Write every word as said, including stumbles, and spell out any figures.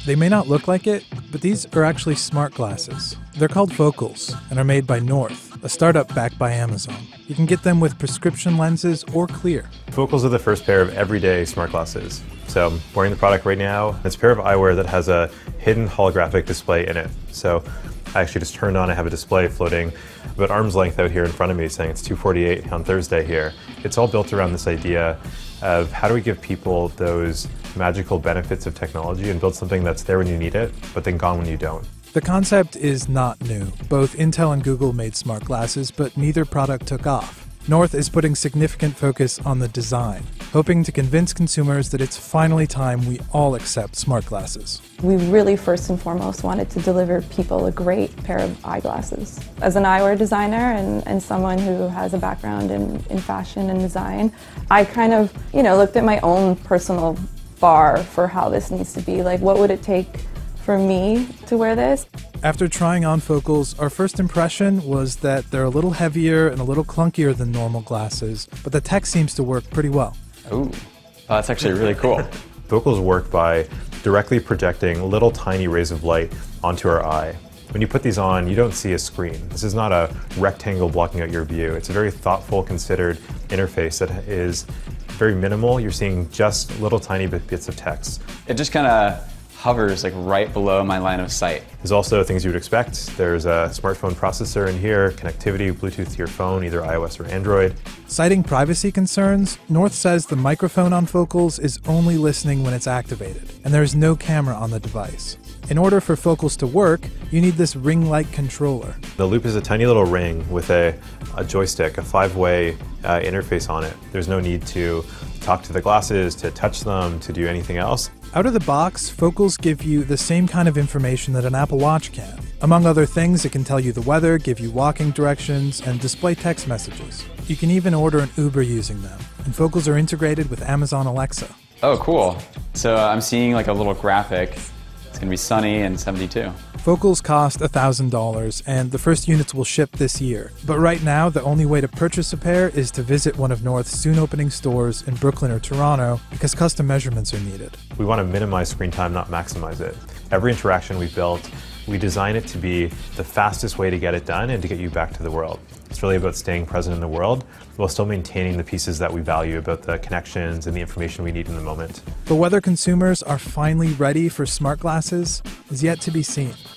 They may not look like it, but these are actually smart glasses. They're called Focals and are made by North, a startup backed by Amazon. You can get them with prescription lenses or clear. Focals are the first pair of everyday smart glasses. So I'm wearing the product right now. It's a pair of eyewear that has a hidden holographic display in it. So I actually just turned on, I have a display floating about arm's length out here in front of me saying it's two forty-eight on Thursday here. It's all built around this idea of how do we give people those magical benefits of technology and build something that's there when you need it, but then gone when you don't. The concept is not new. Both Intel and Google made smart glasses, but neither product took off. North is putting significant focus on the design, hoping to convince consumers that it's finally time we all accept smart glasses. We really first and foremost wanted to deliver people a great pair of eyeglasses. As an eyewear designer and, and someone who has a background in, in fashion and design, I kind of, you know, looked at my own personal bar for how this needs to be. Like, what would it take for me to wear this? After trying on Focals, our first impression was that they're a little heavier and a little clunkier than normal glasses, but the tech seems to work pretty well. Ooh, that's actually really cool. Focals work by directly projecting little tiny rays of light onto our eye. When you put these on, you don't see a screen. This is not a rectangle blocking out your view. It's a very thoughtful, considered interface that is very minimal. You're seeing just little tiny bits of text. It just kind of hovers like right below my line of sight. There's also things you would expect. There's a smartphone processor in here, connectivity, Bluetooth to your phone, either iOS or Android. Citing privacy concerns, North says the microphone on Focals is only listening when it's activated, and there is no camera on the device. In order for Focals to work, you need this ring-like controller. The Loop is a tiny little ring with a, a joystick, a five-way uh, interface on it. There's no need to talk to the glasses, to touch them, to do anything else. Out of the box, Focals give you the same kind of information that an Apple Watch can. Among other things, it can tell you the weather, give you walking directions, and display text messages. You can even order an Uber using them, and Focals are integrated with Amazon Alexa. Oh, cool. So uh, I'm seeing like a little graphic. It's going to be sunny and seventy-two. Focals cost one thousand dollars, and the first units will ship this year. But right now, the only way to purchase a pair is to visit one of North's soon-opening stores in Brooklyn or Toronto, because custom measurements are needed. We want to minimize screen time, not maximize it. Every interaction we built, we design it to be the fastest way to get it done and to get you back to the world. It's really about staying present in the world while still maintaining the pieces that we value about the connections and the information we need in the moment. But whether consumers are finally ready for smart glasses is yet to be seen.